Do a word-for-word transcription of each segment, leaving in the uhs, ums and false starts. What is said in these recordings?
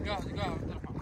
دقاها دقاها عبد الرحمن.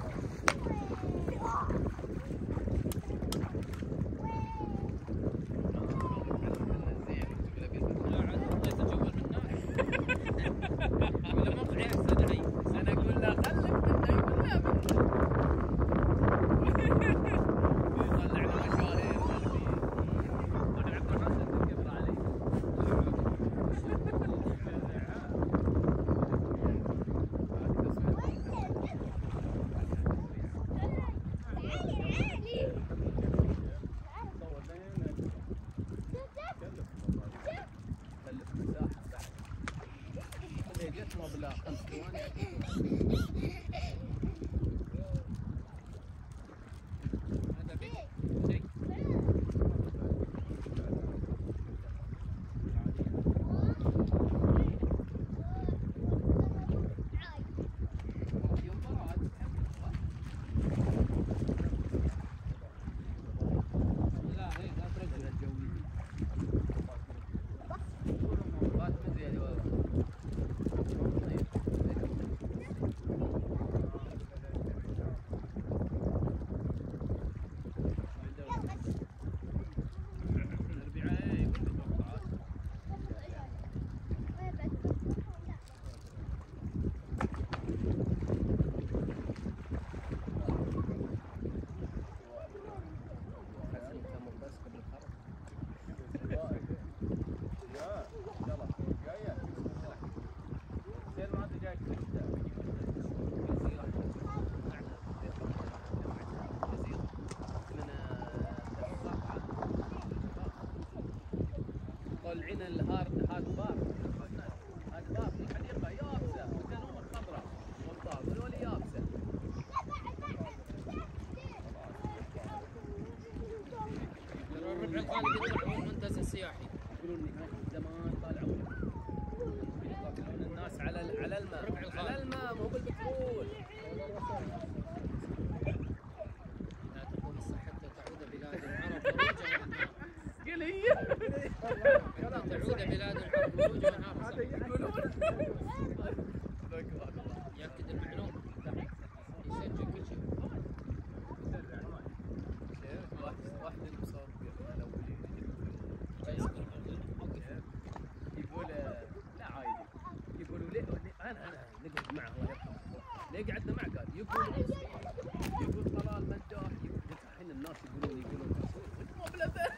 طالعين الهارد هاد بار هاد بار في حديقه يابسه والتنوم الخضراء والله قولوا لي يابسه. الربع الخالي يطلعون المنتزه السياحي. يقولون لي زمان طالعوا يطلعون الناس على على الماء على الماء مو بالبترول. لا تقول الصحة تعود بلاد العرب قل هي تعود بلاد العرب وروجا ونهار. يأكد المعلومة يسجل كل شيء. واحد اللي مصور يقول لا عادي يقولوا ليه انا انا نقعد معه الله يرحمه ليه قعدنا معه قال يقول يقول طلال مداح. الحين الناس يقولون يقولون انت مو بلده